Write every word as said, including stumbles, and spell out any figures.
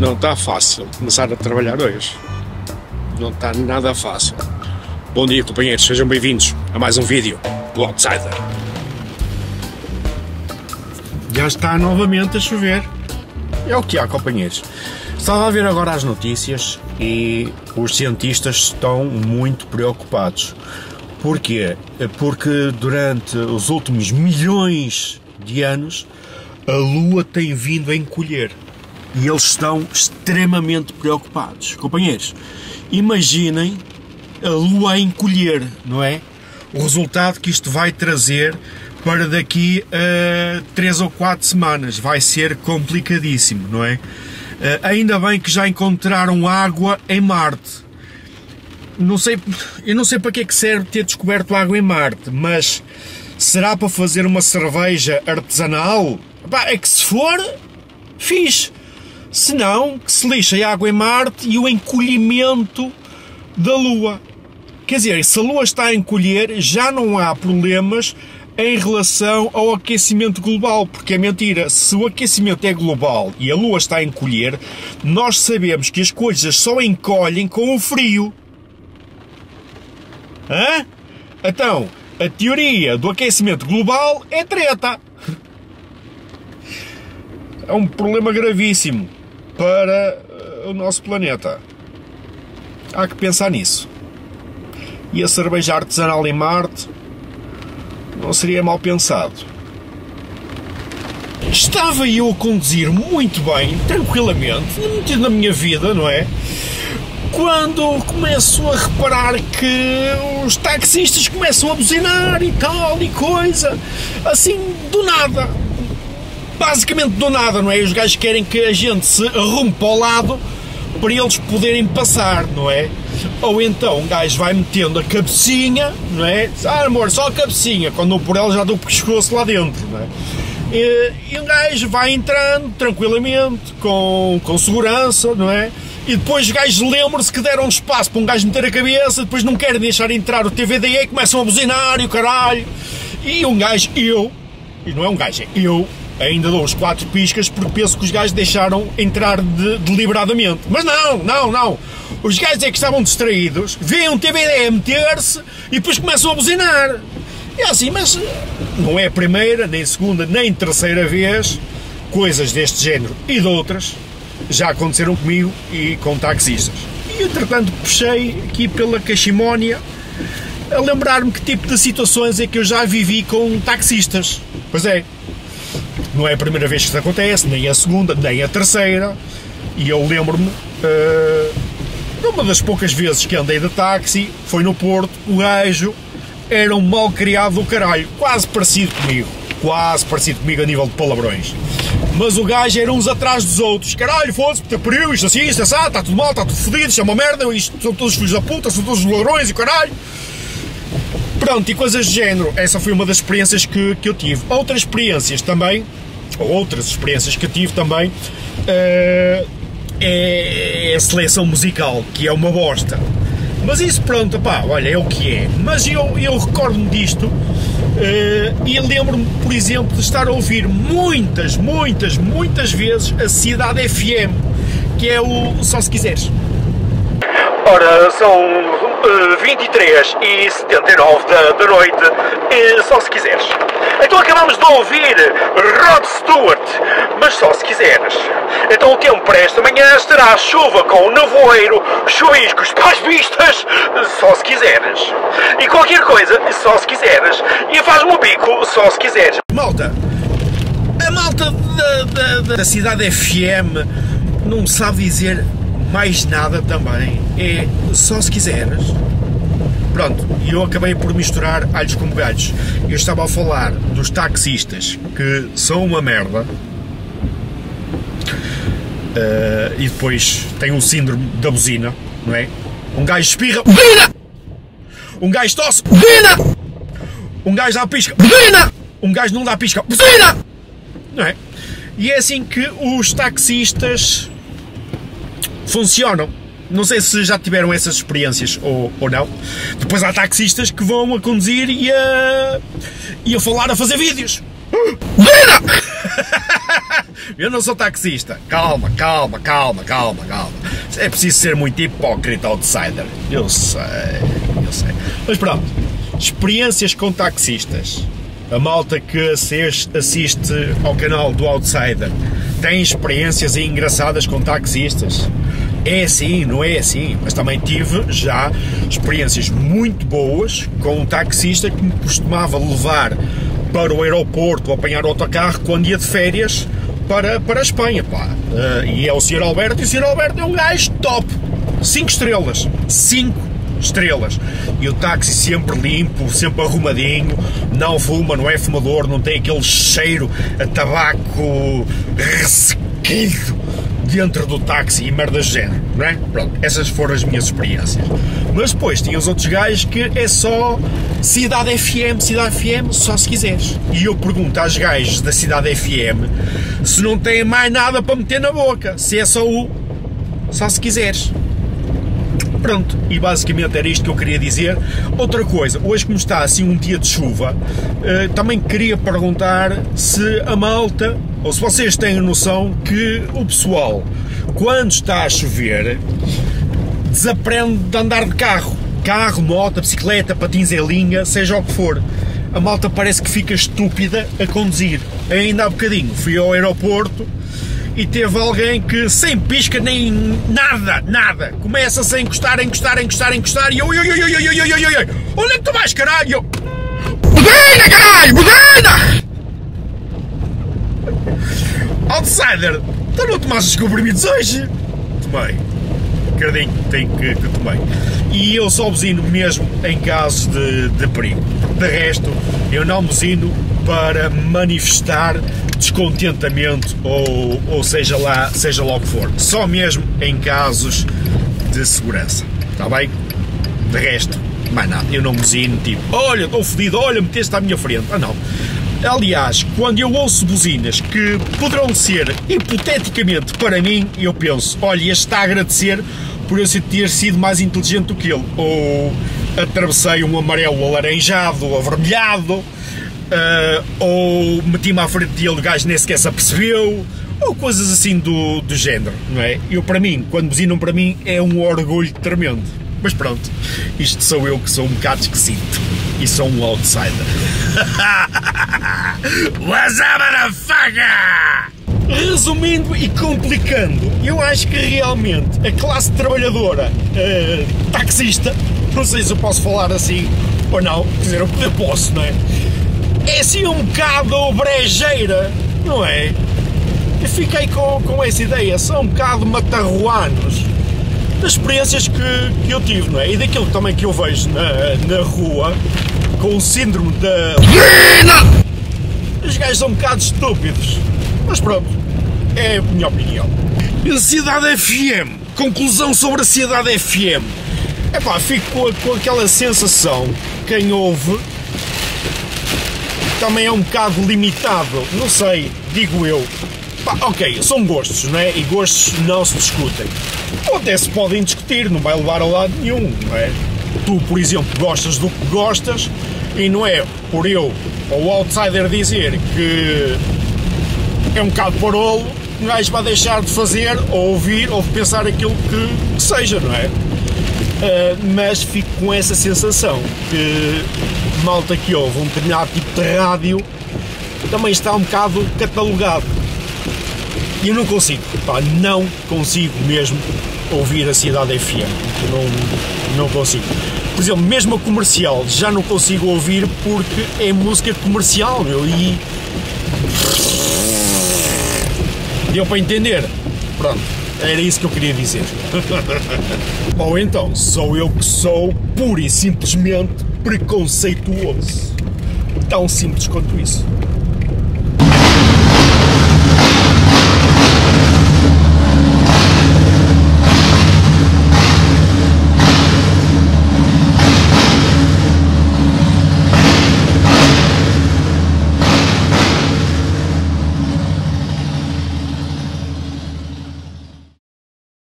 Não está fácil começar a trabalhar hoje. Não está nada fácil. Bom dia, companheiros, sejam bem-vindos a mais um vídeo do Outsider. Já está novamente a chover. É o que há, companheiros. Estava a ver agora as notícias e os cientistas estão muito preocupados. Porquê? Porque durante os últimos milhões de anos a Lua tem vindo a encolher e eles estão extremamente preocupados. Companheiros, imaginem a Lua a encolher, não é? O resultado que isto vai trazer para daqui a três ou quatro semanas vai ser complicadíssimo, não é? Ainda bem que já encontraram água em Marte. Não sei, eu não sei para que é que serve ter descoberto água em Marte, mas será para fazer uma cerveja artesanal? É que se for, fixe. Se não, que se lixa a água em Marte e o encolhimento da Lua. Quer dizer, se a Lua está a encolher, já não há problemas em relação ao aquecimento global, porque é mentira. Se o aquecimento é global e a Lua está a encolher, nós sabemos que as coisas só encolhem com o frio. Hã? Então, a teoria do aquecimento global é treta. É um problema gravíssimo para o nosso planeta. Há que pensar nisso. E a cerveja artesanal em Marte não seria mal pensado. Estava eu a conduzir muito bem, tranquilamente, metido na minha vida, não é? Quando começo a reparar que os taxistas começam a buzinar e tal e coisa, assim, do nada. Basicamente do nada, não é? Os gajos querem que a gente se arrume para o lado para eles poderem passar, não é? Ou então um gajo vai metendo a cabecinha, não é? Ah, amor, só a cabecinha, quando eu por ela já dou o pescoço lá dentro, não é? E, e um gajo vai entrando tranquilamente, com, com segurança, não é? E depois os gajos lembram-se que deram espaço para um gajo meter a cabeça, depois não querem deixar entrar o T V D E, começam a buzinar e o caralho. E um gajo, eu, e não é um gajo, é eu, ainda dou os quatro piscas porque penso que os gajos deixaram entrar de, deliberadamente. Mas não, não, não. Os gajos é que estavam distraídos, veem um T V D E meter-se e depois começam a buzinar. É assim, mas não é a primeira, nem segunda, nem terceira vez. Coisas deste género e de outras já aconteceram comigo e com taxistas. E entretanto puxei aqui pela cachimónia a lembrar-me que tipo de situações é que eu já vivi com taxistas. Pois é, não é a primeira vez que isso acontece, nem a segunda, nem a terceira. E eu lembro-me, uh, uma das poucas vezes que andei de táxi, foi no Porto, o gajo era um mal criado do caralho, quase parecido comigo, quase parecido comigo a nível de palavrões. Mas o gajo era uns atrás dos outros. Caralho, foda-se, puta pariu, isto assim, isto assim, está tudo mal, está tudo fodido, isto é uma merda, isto são todos os filhos da puta, são todos os ladrões e caralho. Pronto, e coisas de género. Essa foi uma das experiências que, que eu tive. Outras experiências também, ou outras experiências que eu tive também, uh, é a seleção musical, que é uma bosta. Mas isso, pronto, pá, olha, é o que é. Mas eu, eu recordo-me disto uh, e lembro-me, por exemplo, de estar a ouvir muitas, muitas, muitas vezes a Cidade F M, que é o Só Se Quiseres. Ora, são uh, vinte e três e setenta e nove da, da noite, uh, Só Se Quiseres. Então acabamos de ouvir Rod Stewart, mas só se quiseres. Então o tempo para esta manhã estará chuva com nevoeiro, chuviscos para as vistas, só se quiseres. E qualquer coisa, só se quiseres. E faz-me o bico, só se quiseres. Malta, a malta da, da, da Cidade F M não sabe dizer mais nada também. É só se quiseres. Pronto, e eu acabei por misturar alhos com bugalhos. Eu estava a falar dos taxistas que são uma merda, uh, e depois tem um síndrome da buzina, não é? Um gajo espirra, buzina! Um gajo tosse, buzina! Um gajo dá pisca, buzina! Um gajo não dá pisca, buzina! Não é? E é assim que os taxistas funcionam. Não sei se já tiveram essas experiências ou, ou não. Depois há taxistas que vão a conduzir e a, e a falar, a fazer vídeos. Buzina! Eu não sou taxista. Calma, calma, calma, calma, calma. É preciso ser muito hipócrita, outsider. Eu sei, eu sei. Mas pronto, experiências com taxistas. A malta que assiste ao canal do Outsider tem experiências engraçadas com taxistas? É assim, não é assim, mas também tive já experiências muito boas com um taxista que me costumava levar para o aeroporto, apanhar o autocarro quando ia de férias para, para a Espanha, pá. Uh, e é o senhor Alberto, e o senhor Alberto é um gajo top, cinco estrelas, cinco estrelas, e o táxi sempre limpo, sempre arrumadinho, não fuma, não é fumador, não tem aquele cheiro a tabaco ressequido dentro do táxi e merdas de género, não é? Pronto, essas foram as minhas experiências. Mas depois tinha os outros gajos que é só Cidade F M, Cidade F M, só se quiseres. E eu pergunto às gajos da Cidade F M se não têm mais nada para meter na boca, se é só o só se quiseres. Pronto, e basicamente era isto que eu queria dizer. Outra coisa, hoje como está assim um dia de chuva, eh, também queria perguntar se a malta, ou se vocês têm noção que o pessoal, quando está a chover, desaprende de andar de carro. Carro, moto, bicicleta, patins em linha, seja o que for. A malta parece que fica estúpida a conduzir. Ainda há bocadinho fui ao aeroporto e teve alguém que sem pisca nem nada, nada, começa-se a encostar, a encostar, a encostar, a encostar e eu, eu, eu, eu, eu, eu, eu, eu, eu, onde é que tu vais, caralho? Eu, Budeina, caralho, Budeina! Outsider, tu não tomaste os comprimidos hoje? Tomei, acredito que tenho que, que tomei. E eu só buzino mesmo em casos de, de perigo. De resto, eu não buzino para manifestar descontentamento ou, ou seja lá, seja lá o que for. Só mesmo em casos de segurança. Está bem? De resto, mais nada. Eu não buzino, tipo, olha, estou fodido, olha, meteste à minha frente. Ah, não. Aliás, quando eu ouço buzinas que poderão ser hipoteticamente para mim, eu penso, olha, este está a agradecer por eu ter sido mais inteligente do que ele. Ou atravessei um amarelo alaranjado ou avermelhado, uh, ou meti-me à frente dele, o gajo nem sequer se apercebeu, ou coisas assim do, do género, não é? Eu, para mim, quando buzinam para mim, é um orgulho tremendo. Mas pronto, isto sou eu que sou um bocado esquisito e sou um outsider. What's up, motherfucker? Resumindo e complicando, eu acho que realmente a classe trabalhadora uh, taxista, não sei se eu posso falar assim ou não, quer dizer, eu posso, não é? É assim um bocado brejeira, não é? Eu fiquei com, com essa ideia, são um bocado matarruanos das experiências que, que eu tive, não é? E daquilo também que eu vejo na, na rua, com o síndrome da... Os gajos são um bocado estúpidos, mas pronto, é a minha opinião. E a Cidade F M, conclusão sobre a Cidade F M. Epá, fico com, com aquela sensação, quem ouve também é um bocado limitado, não sei, digo eu. Pá, ok, são gostos, não é? E gostos não se discutem. Ou até se podem discutir, não vai levar a lado nenhum, não é? Tu, por exemplo, gostas do que gostas e não é por eu ou o outsider dizer que é um bocado parolo, um gajo vai deixar de fazer, ou ouvir, ou de pensar aquilo que, que seja, não é? Uh, mas fico com essa sensação que malta que ouve um determinado tipo de rádio também está um bocado catalogado. E eu não consigo, pá, não consigo mesmo ouvir a Cidade F M, não, não consigo. Por exemplo, mesmo a comercial, já não consigo ouvir porque é música comercial, meu, e... Deu para entender? Pronto, era isso que eu queria dizer. Ou então, sou eu que sou pura e simplesmente preconceituoso. Tão simples quanto isso.